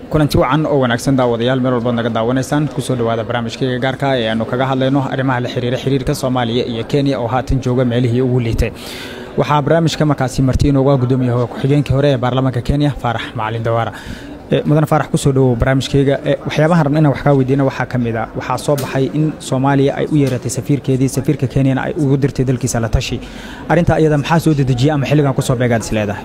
kulanti wacan oo wanaagsan daawadayaal meel walba naga daawanaysaan ku soo dhawaada barnaamijkayga gaarka ah ee aanu kaga hadlayno arrimaha la xiriirka Soomaaliya iyo Kenya oo haatan jooga meelihii ugu liitay waxaa barnaamijka markaasi martii inooga gudoomiyaha ku-xigeenkii hore ee baarlamaanka Kenya Faarax Macalin Dawaara mudan Faarax ku soo dhawo barnaamijkayga waxyaabaha rabnaa waxa ka weydiina waxa kamid ah waxa soo baxay in Soomaaliya ay u yeeratay safiirka Kenya ay ugu dirtay dalkiisa la tashi arinta ayada maxaa soo dedejiyay ama xilligan ku soo beegaad isleedahay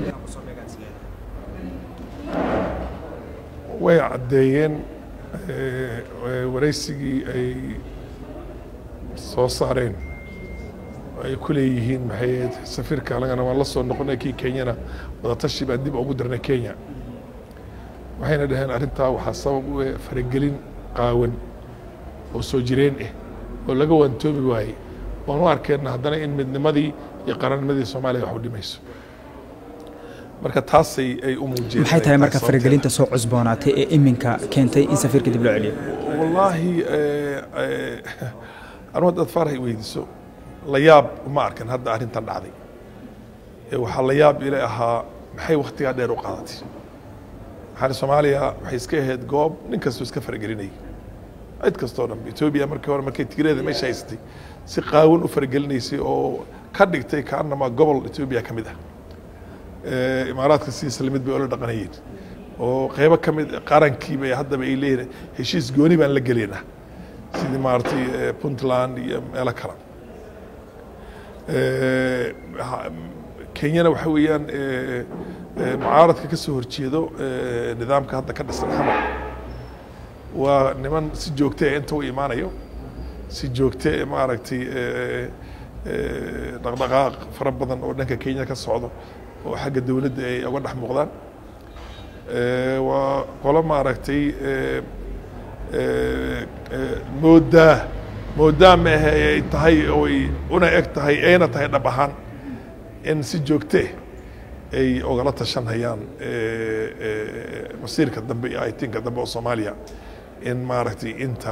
way cadeeyeen waraysigii ay soo saareen ay ku leeyihiin maxay safiirka lagana waa la soo noqonay kii Kenyana wada tashi baa dib ugu dirnay Kenya waxayna dhaheen arintaa waxaa sabab u faragelin qaawan oo soo jireen oo laga wantoobi waayay waan u arkeenna haddana in midnimadii iyo qarannimadii Soomaaliya wax u dhimayso marka taasay ay u muujiyeen maxay tahay marka faragelinta soo cusboonaatay ee iminka keentay in safiirka dib loo celiyo wallahi anu dad Faarax weydiiso la yaab ma arkan hadda arintan dhacday waxa la yaab ilaa ahaa maxay waqtiga dheer u qaadatay waxaan Soomaaliya waxay iska ahayd goob nin kasta iska faragelinay cid kastoo dhan Ethiopia markay Tigreeda meesha haystay si qaawan u faragelinaysay oo ka dhigtay kaanama gobol Ethiopia kamid ah imaaraadka si islamid bay oo dhaqanayeen oo qaybo kamid qarankii bay hadda ay leeyahay heshiis gooni baan la galeena sidii maartay Puntland iyo meel kale Kenya waxa weeyaan mucaaradka ka soo horjeedo nidaamka hadda ka dhisan xamar waa niman si joogto ah inta u imaanayo si joogto ah maaragtay dhaqdhaqaaq fara badan oo dhanka Kenya ka socdo oo xagga dawladda ay uga dhex muuqdaan waa qolo maaragtay moodaa ma ay tahay oo una eg tahay ayna tahay dhab ahaan in si joogto ay ogala tashanayaan masiirka dambe iyo aytinka dambe oo Soomaaliya in maaragtay inta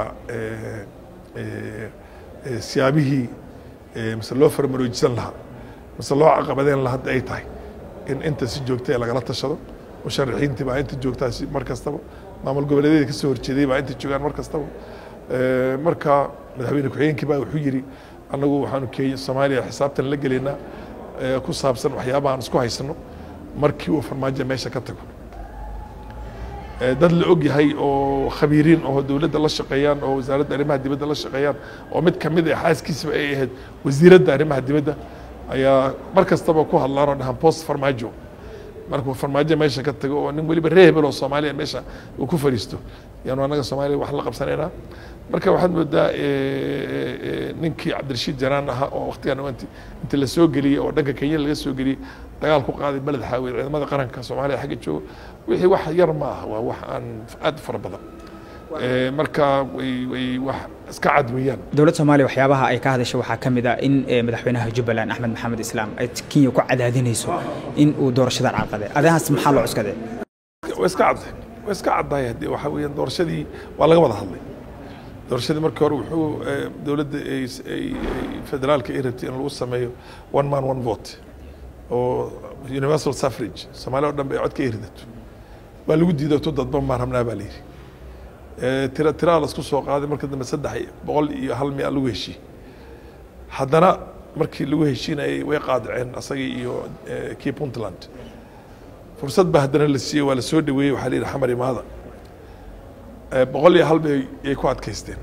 siyaabihii misal loo farmaroojisan lahaa misal loo caqabadeen lahaa hadda ay tahay in inta si joogto ah lagala tashado musharaxiintii baa inta joogtaa mar kastaba maamul goboleedyada ka soo horjeeday baa inta joogaan mar kastaba marka madaxweyne ku-xigeenkii baa wuxuu yiri anagu waxaanu Kenya Soomaaliya xisaabtan la galeynaa ku saabsan waxyaabaha aan isku haysano markii uu farmaajo meesha ka tago dad la og yahay oo khabiiriin oo dawladda la shaqeeyaan oo wasaaradda arrimaha dibadda la shaqeeyaan oo mid kamid ah xaaskiisa ay ahayd wasiiradda arrimaha dibadda ayaa mar kastaba ku hadlaan oo dhahan post farmaajo markuu farmaajo meesha ka tago oo nin waliba reebel oo Soomaaliya meesha uu ku fariisto yaanu anaga Soomaaliya wax la qabsanaynaa marka waxaad moodaa ninkii Cabdirashiid Janaan aha oo waqtigan inta la soo galiyay oo dhanka Kenya laga soo galiyay dagaal ku qaaday balad xaawil ciidamada qaranka Soomaaliya xagga jooga wixii wax yar ma ah waa wax aan aad fara badan marka way wax iska cad weeyaan dawladda Soomaaliya waxyaabaha ay ka hadashay waxa kamid ah in madaxweynaha Jubbaland Axmed Maxamed Islaam ay Kenya ku cadaadinayso in uu doorashada caqaday adahaas maxaa loo cuskaday iska cadahay hadii waxa weeyaan doorashadii waa laga wada hadlay doorashadii markii hore wuxuu dawladda ay federaalka ay rabtay in lagu sameeyo one man one vote oo universal suffrage Soomaaliya oo dhan bay codka iridato waa lagu diiday to dadba ma rabnaa baa leeyahay tira la isku soo qaaday markii dambe 301 lagu heshiiyay haddana markii lagu heshiinayay way qaadaceen asagii iyo kii Puntland fursad baa haddana la siiyay waa la soo dhaweeyay waxa la yiraahdaa xamar imaada 101 bay ay ku adkaysteen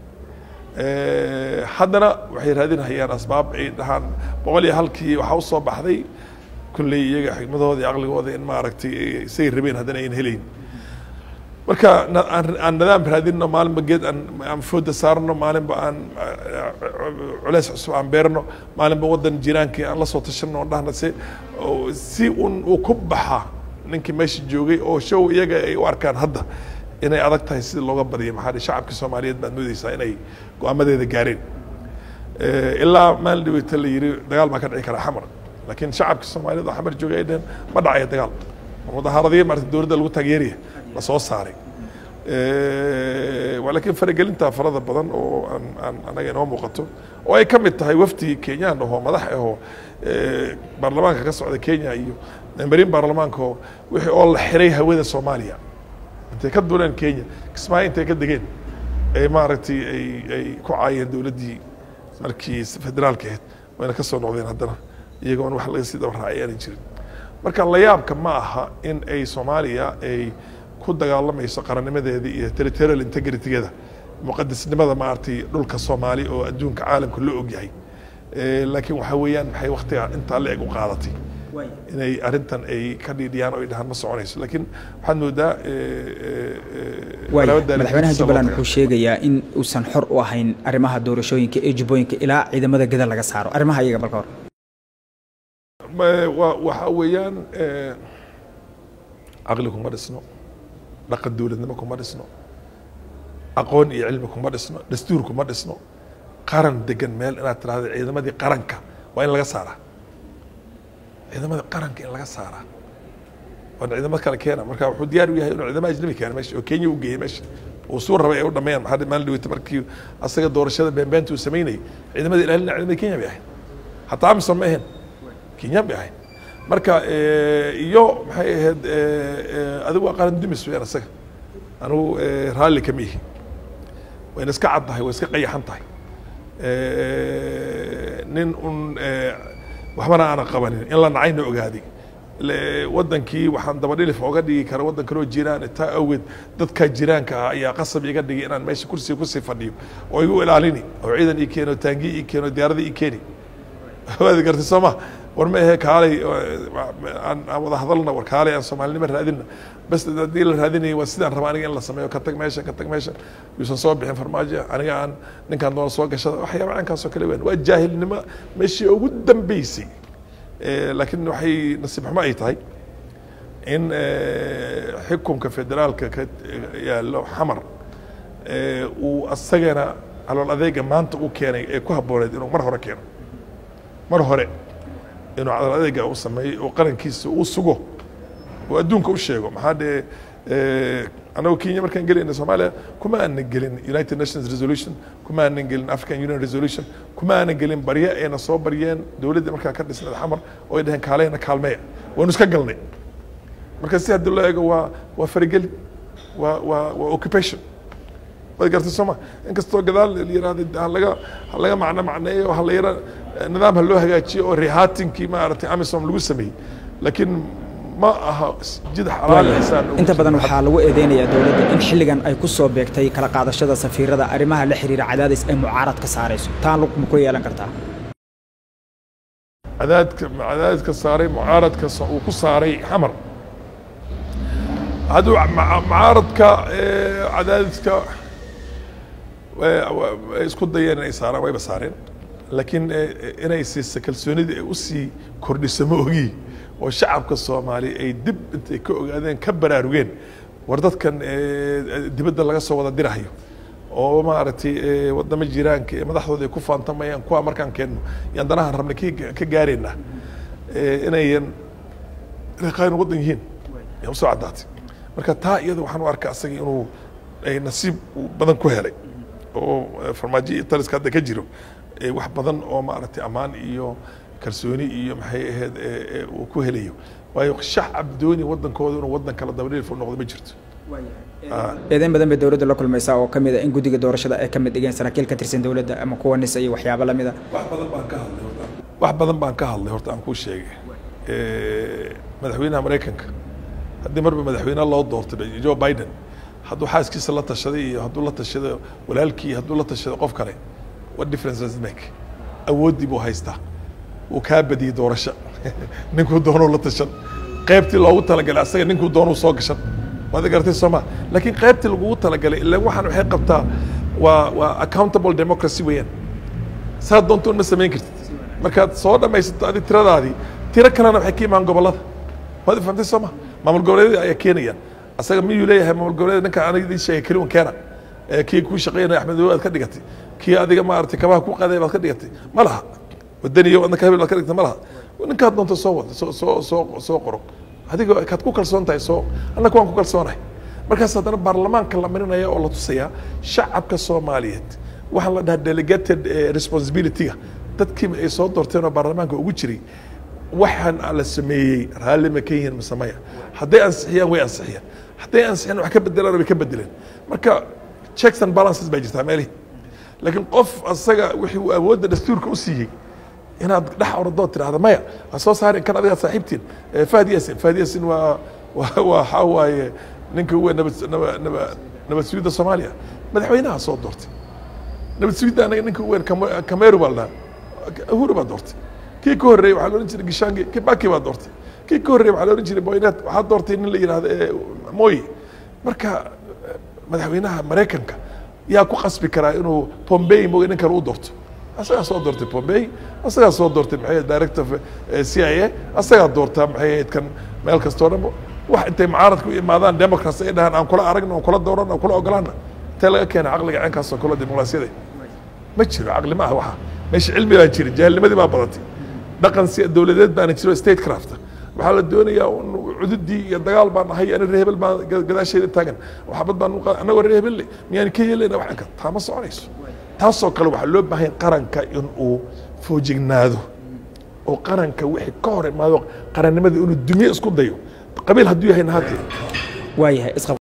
haddana waxay raadinayaan asbaab ay dhahan 101kii waxa u soo baxday kulley iyaga xigmadooda iyo aqligooda in maaragtay say rabeen haddana ay heleen marka aan nidaam raadinno maalinba geed aan fooda saarno maalinba aan culays cusub aan beerno maalinba wadan jiraankii aan la soo tashanno oo dhahna si uu ku baxa ninkii meesha joogay oo show iyaga ay u arkaan hadda inay adag tahay sida looga badiyo maxaa shacabka Soomaaliyeed baad moodaysaa inay go'aamadeeda gaareen ilaa maalin dhaweyta la yiri dagaal ma ka dhici kara xamar laakiin shacabka Soomaaliyeed xamar joogay ma dhacayo dagaal mudahaaradii martii dawladda lagu taageeriyo la soo saaray ولكن فرقلنتا فرض بدن oo anaga inoo muuqato oo ay kamid tahay wafti Keenyan oo madax ah baarlamaanka ka socda Kenya iyo memberin baarlamaanka wixii oo la xiray hawada Soomaaliya intay ka duuleen Kenya Kismaayo intay ka degeen ay maaragtay ay ku caayeen dowladdii markii federaalka ahayd wayna ka soo noqdeen haddana iyagoon wax laga sii daba raacay aanay jirin marka la yaabka ma aha in ay Soomaaliya ay ku dagaalamayso qarannimadeeda iyo territorial integritygeeda muqaddasnimada maartay dhulka Soomaali oo adduunka caalamka loo ogyahay laakiin waxa weeyaan maxay waqtiga inta la eg u qaadatay inay arintan ay ka dhidiyaan oo ay dhahan ma soconayso laakiin waxaad moodaa madaxweynaha Jubbaland wuxuu sheegayaa in uusan xor u ahayn arrimaha doorashooyinka ee Jubbooyinka ilaa ciidamada gada laga saaro arrimaha iyaga balka hor waxa weeyaan aqli kuma dhisno dhaqan dowladnimo kuma dhisno aqoon iyo cilmi kuma dhisno dastuur kuma dhisno qaran degan meel inaad tiraahdo ciidamadii qaranka waa in laga saaraa ciidamada qaranka in laga saaraa waa ciidamada kale keena marka wuxuu diyaar u yahay inuu ciidamada ajnabi keeno meesha oo Kenya u geeyo meesha oo soo rabay ay u dhameeyaan maxaa maalin dhaweyta markii asaga doorashada beenbeenta uu sameynay ciidamada ilaalinta ciidamada Kenya bay ahayd hataa amisom ma ahayn Kenya bay ahayd marka iyo maxay ahayd adigu waa qaran dumis weeyaan asaga anu raalli kama yihi wayna iska caddahay way iska qayaxan tahay nin waxbana aan qabanin in la nacayna ogaaday wadankii waxaan daba dhilif oga dhigi kara wadan kale oo jiraan taa awgeed dadka jiraanka ah ayaa qasab iga dhigay inaan meesha kursi ku sii fadhiyo oo igu ilaalini oo ciidan ii keeno taangi ii keeno diyaarada ii keeni waad gartay Soomaa war ma ahe kaalay aan wada hadalna war kaalay aan Soomaalinimo raadina bas dadii la raadinay waa sidaan rabaa aniga in la sameeyo ka tag meesha yuusan soo bixin farmaajo aniga aan ninkan doon soo gashada waxyaabo aankaas oo kale weyn waa jaahilnimo meeshii ugu dambeysay laakiin waxay nasiib xumo ay tahay in xukunka federaalka ka yaalo xamar uu asagana alool adeega maanta uu keenay ee ku habooneed inuu mar hore keeno mar hore inuu cadal adeega u sameeyo oo qarankiisa uu sugo oo adduunka u sheego maxaa dhee anagoo Kenya markaan gelayna Soomaaliya kuma aanan gelin United Nations resolution kuma aanan gelin African Union resolution kuma aanan gelin barya ayna soo baryeen dowladda markaa ka dhisnay xamar oo ay dhahan kaaleyna kaalmeeya waanu iska galnay marka si hadii loo eego waa farigeli waa occupation way gartay Soomaa inkastoo gadaal la yiraahdo laga macneeyo la yiraahdo nidaam loo hagaajiyo oo rihatinkii ma aragtay amisom lagu sameeyay laakiin ma aha jid xalaal insaan inta badan waxaa lagu eedeynayaa dawladda in xilligan ay ku soo beegtay kala qaadashada safiirada arrimaha la xiriira cadaadis ay mucaarad ka saarayso taan lagu ku yeelan kartaa cadaadka saaray mucaaradka uu ku saaray xamar haduu mucaaradka cadaadiska isku dayeen inay saaraan wayba saareen laakiin inay siisa kalsoonida ay u sii kordhiso ma ogi oo shacabka Soomaali ay dib intay ka ogaadeen ka baraarugeen war dadkan dibadda laga soo wada dirahayo oo ma aragtay wadamo jiraanka madaxdooda ay ku faantamayaan kuwa markaan keenno yaan danahan rabnay ka gaareyna inayan qaan wadan yihiin yaa soo cadaatay marka taa iyada waxaan u arkaa asaga inuu ay nasiib badan ku helay oo farmaajo taliska hadda ka jiro wax badan oo ma aragtay amaan iyo kalsooni iyo maxay ahayd uu ku helayo waayo shacab dooni wadankooda inuu wadan kala dabadhiil noqdo ma jirto eedayn badan bay dawladda la kulmaysaa oo kamid ah in guddiga doorashada ay kamid dhigeen saraakiil ka tirsan dawladda ama kuwa nisa iyo waxyaabo la mid ah wax badan baan ka hadlay horta aan ku sheegay madaxweynaha Mareykanka haddii marba madaxweyne loo doortay Joe Biden hadduu xaaskiisa la tashaday iyo hadduu la tashaday walaalkii hadduu la tashaday qof kale what difference does it make awoodii buu haystaa uu ka badiyay doorasho ninkuu doono la tashan qaybtii loogu talagalay asaga ninkuu doono soo gashan waad gartay Soomaa laakiin qaybtii lagu talagalay ilaa waxaan waxay qabtaa waa accountable democracy weeyaan saad doonto ma sameyn kartid markaad soo dhamaysato adi tiradaadii tiro kalena waxay ka imaan gobolada waad fahamtay Soomaa maamul goboleedyada ayaa keenayaan asaga miyuu leeyahay maamul goboleedyada ninka aniga idin sheegay kaliya keena kii ku shaqeynaya Axmed Daawud ka dhigatay kii adiga ma aragtay kabaha ku qaaday baad ka dhigatay ma laha wadaniyo wadna ka ka dhigtay ma laha ninka doonto soo wada soo qoro adiga kaad ku kalsoon tahay soo annaga waan ku kalsoonahay markaas haddana baarlamaanka la marinayo oo la tusaya shacabka Soomaaliyeed waxaan la dhahaa delegated responsibility dadkii ay soo doorteen oo baarlamaanka ugu jiray waxaan la sameeyey raalli ma ka yihiin masamaya hadday ansixiyaan way ansixiyaan hadday ansixiyaan wax ka bedelaan way ka bedeleen marka checks and balances baa jirtaa meelihi laakiin qof asaga wixii uu awoodda dastuurka u siiyey inaad dhex ordoo tidhaahda maya ha soo saarin kan adiga saaxiibtiin Fahad Yaasin waa waxaa waaye ninka ugu nabad sugidda Soomaaliya madaxweynaha soo doortay nabad sugidda anaga ninka ugu Kameru baa lahaa Uhuru baa doortay kii ka horreeyey waxaa la oran jiray Gishangi Kibaki baa doortay kii ka horreeyey waxaa la oran jiray Boynet waxaa doortay nin la yidhaahdo Moi marka madaxweynaha Mareykanka yaa ku qasbi karaa inuu Pompeo mooy ninkan u doorto asagaa soo doortay Pompeo asagaa soo doortay maxay director CIA asagaa doortaa maxay kan meel kastoo dhan wax intay mucaaradku imaadaan democrats ay dhahaan aan kula aragno aan kula dooran aan kula ogolaana intee laga keenay caqliga caynkaas oo kula dimuqraasiyada ma jiro caqli ma aha waxa meesha cilmi baa jira jahilnimadii baa badatay dhaqan si dawladeed baan jiro state craft waxaa la doonayaa cududii iyo dagaal baan ahay ana reebel baan gadaasheeda taagan waxbad baan anagoo reebel miyaan ka yeelana wax ka taama soconayso taasoo kale waxaa loo baahan qaranka in uu foojignaado oo qaranka wixii ka hor imaado qarannimada inuu dumiye isku dayo qabiil hadduu yahay nahaatee waayahay isqab